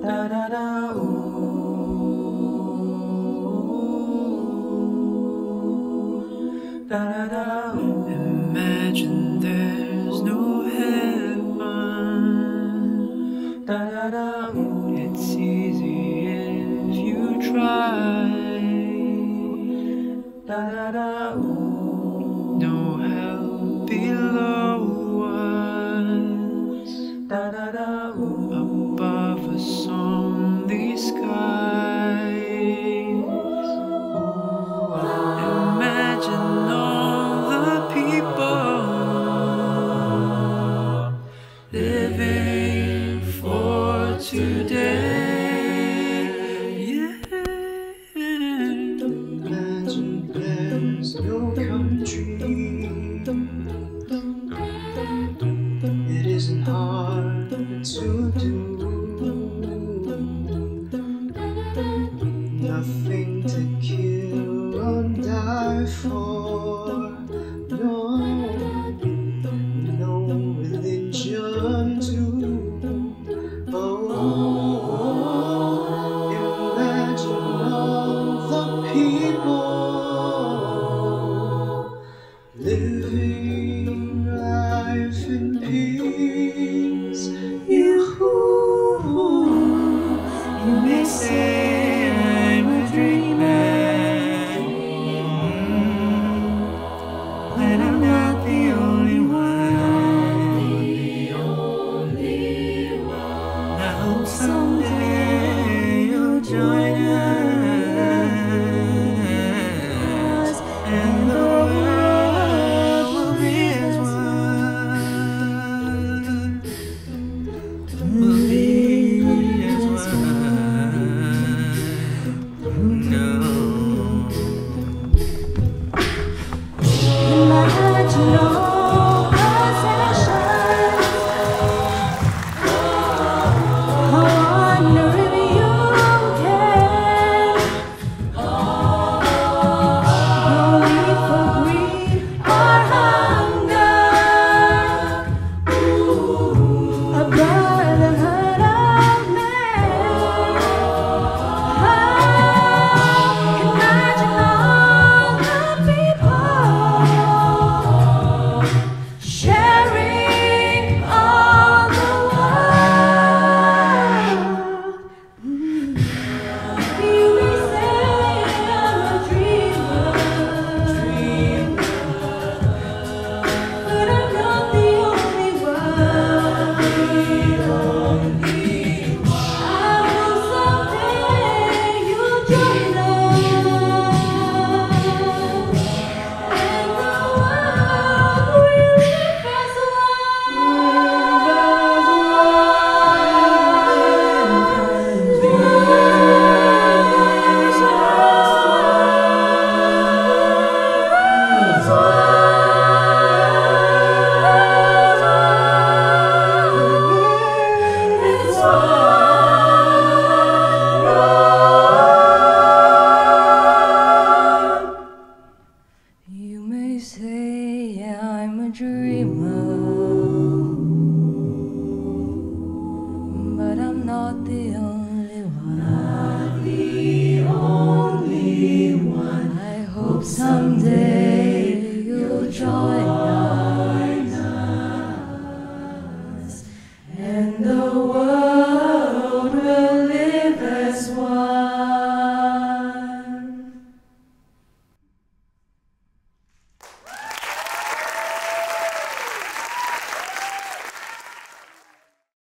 Da da da ooh, da da da ooh. Imagine there's no heaven. Da da da ooh. It's easy if you try. Da da da ooh. No hell below us. Da da da ooh. Above us on these skies. Imagine all the people living for today. Yeah. Imagine there's no country. It isn't hard to do. Nothing to kill or die for. No, no religion too. Oh, imagine all the people living life in peace. You may say I'm a dreamer, but I'm not the only one. I hope someday you'll join us, and the world will be as one. Will be as one. No. Imagine all possessions. I wonder if you can. No need for greed or hunger. A brotherhood of men. Imagine all the people sharing all the world. You may say I'm a dreamer, but I'm not the only one. I hope someday you'll join us, and the world will live as You may say I'm a dreamer, but I'm not the only one. Not the only one. I hope someday you'll join us, and the world